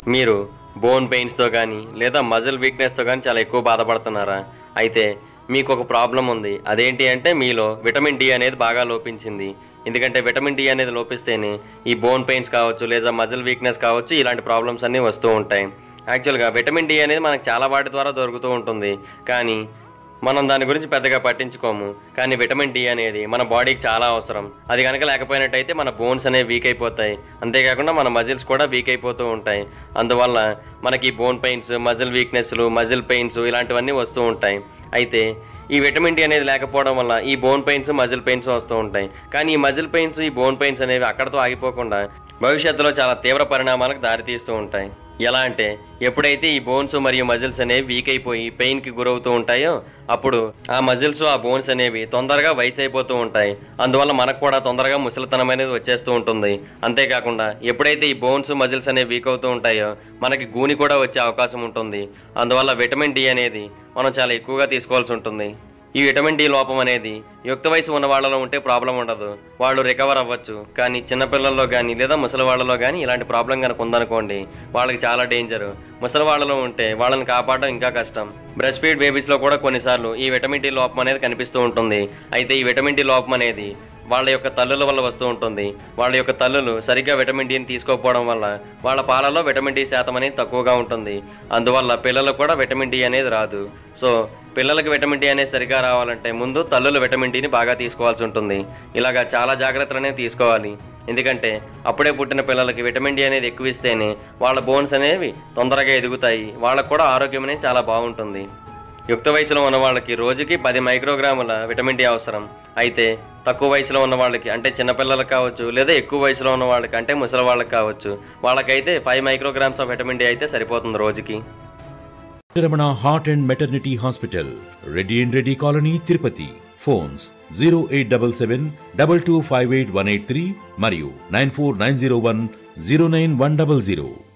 మీరు బోన్ పెయిన్స్తో కానీ లేదా మజిల్ వీక్నెస్తో కానీ చాలా ఎక్కువ బాధపడుతున్నారా? అయితే మీకు ఒక ప్రాబ్లం ఉంది. అదేంటి అంటే మీలో విటమిన్ డి అనేది బాగా లోపించింది. ఎందుకంటే విటమిన్ డి అనేది లోపిస్తేనే ఈ బోన్ పెయిన్స్ కావచ్చు లేదా మజిల్ వీక్నెస్ కావచ్చు, ఇలాంటి ప్రాబ్లమ్స్ అన్నీ వస్తూ ఉంటాయి. యాక్చువల్గా విటమిన్ డి అనేది మనకు చాలా వాటి ద్వారా దొరుకుతూ ఉంటుంది, కానీ మనం దాని గురించి పెద్దగా పట్టించుకోము. కానీ విటమిన్ డి అనేది మన బాడీకి చాలా అవసరం. అది కనుక లేకపోయినట్టయితే మన బోన్స్ అనేవి వీక్ అయిపోతాయి. అంతేకాకుండా మన మజిల్స్ కూడా వీక్ అయిపోతూ ఉంటాయి. అందువల్ల మనకి బోన్ పెయిన్స్, మజిల్ వీక్నెస్లు, మజిల్ పెయిన్స్ ఇలాంటివన్నీ వస్తూ ఉంటాయి. అయితే ఈ విటమిన్ డి అనేది లేకపోవడం వల్ల ఈ బోన్ పెయిన్స్, మజిల్ పెయిన్స్ వస్తూ ఉంటాయి. కానీ ఈ మజిల్ పెయిన్స్, ఈ బోన్ పెయిన్స్ అనేవి అక్కడతో ఆగిపోకుండా భవిష్యత్తులో చాలా తీవ్ర పరిణామాలకు దారితీస్తూ ఉంటాయి. ఎలా అంటే ఎప్పుడైతే ఈ బోన్స్ మరియు మజిల్స్ అనేవి వీక్ అయిపోయి పెయిన్కి గురవుతూ ఉంటాయో అప్పుడు ఆ మజిల్స్, ఆ బోన్స్ అనేవి తొందరగా వయసు అయిపోతూ ఉంటాయి. అందువల్ల మనకు కూడా తొందరగా ముసలితనం అనేది వచ్చేస్తూ ఉంటుంది. అంతేకాకుండా ఎప్పుడైతే ఈ బోన్స్, మజిల్స్ అనేవి వీక్ అవుతూ ఉంటాయో మనకి గూని కూడా వచ్చే అవకాశం ఉంటుంది. అందువల్ల విటమిన్ డి అనేది మనం చాలా ఎక్కువగా తీసుకోవాల్సి ఉంటుంది. ఈ విటమిన్ డి లోపం అనేది యుక్త వయసు ఉన్న వాళ్ళలో ఉంటే ప్రాబ్లం ఉండదు, వాళ్ళు రికవర్ అవ్వచ్చు. కానీ చిన్నపిల్లల్లో కానీ లేదా ముసలి వాళ్ళలో కానీ ఇలాంటి ప్రాబ్లం కనుక ఉందనుకోండి, వాళ్ళకి చాలా డేంజరు. ముసలి వాళ్ళలో ఉంటే వాళ్ళని కాపాడడం ఇంకా కష్టం. బ్రెస్ట్ ఫీడ్ బేబీస్లో కూడా కొన్నిసార్లు ఈ విటమిన్ డి లోపం అనేది కనిపిస్తూ ఉంటుంది. అయితే ఈ విటమిన్ డి లోపం అనేది వాళ్ళ యొక్క తల్లుల వల్ల వస్తూ ఉంటుంది. వాళ్ళ యొక్క తల్లులు సరిగ్గా విటమిన్ డిని తీసుకోకపోవడం వల్ల వాళ్ళ పాలలో విటమిన్ డి శాతం అనేది తక్కువగా ఉంటుంది. అందువల్ల పిల్లలకు కూడా విటమిన్ డి అనేది రాదు. సో పిల్లలకి విటమిన్ డి అనేది సరిగా రావాలంటే ముందు తల్లులు విటమిన్ డిని బాగా తీసుకోవాల్సి ఉంటుంది. ఇలాగా చాలా జాగ్రత్తలు అనేది తీసుకోవాలి. ఎందుకంటే అప్పుడే పుట్టిన పిల్లలకి విటమిన్ డి అనేది ఎక్కువ ఇస్తేనే వాళ్ళ బోన్స్ అనేవి తొందరగా ఎదుగుతాయి, వాళ్ళకు కూడా ఆరోగ్యం అనేది చాలా బాగుంటుంది. యుక్త వయసులో ఉన్న వాళ్ళకి రోజుకి 10 మైక్రోగ్రాముల విటమిన్ డి అవసరం. అయితే తక్కువ వయసులో ఉన్న వాళ్ళకి అంటే చిన్నపిల్లలకు కావచ్చు లేదా ఎక్కువ వయసులో ఉన్న వాళ్ళకి అంటే ముసలి వాళ్ళకి కావచ్చు, వాళ్ళకైతే 5 మైక్రోగ్రామ్స్ ఆఫ్ విటమిన్ డి అయితే సరిపోతుంది రోజుకి. Venkataramana Heart and Maternity Hospital, Reddy and Reddy Colony, Tirupati. Phones 0877 2258 183 మరియు 94901 09100.